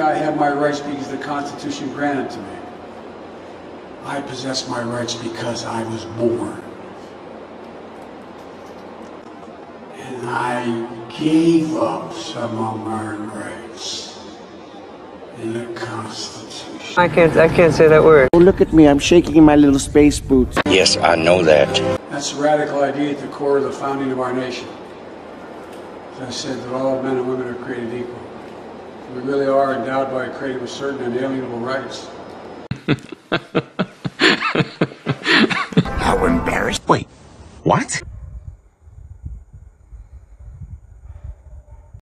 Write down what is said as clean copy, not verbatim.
I have my rights because the Constitution granted to me. I possess my rights because I was born. And I gave up some of my rights in the Constitution. I can't say that word. Oh, look at me, I'm shaking in my little space boots. Yes, I know that. That's a radical idea at the core of the founding of our nation. As I said, that all men and women are created equal. We really are endowed by a creator with certain inalienable rights.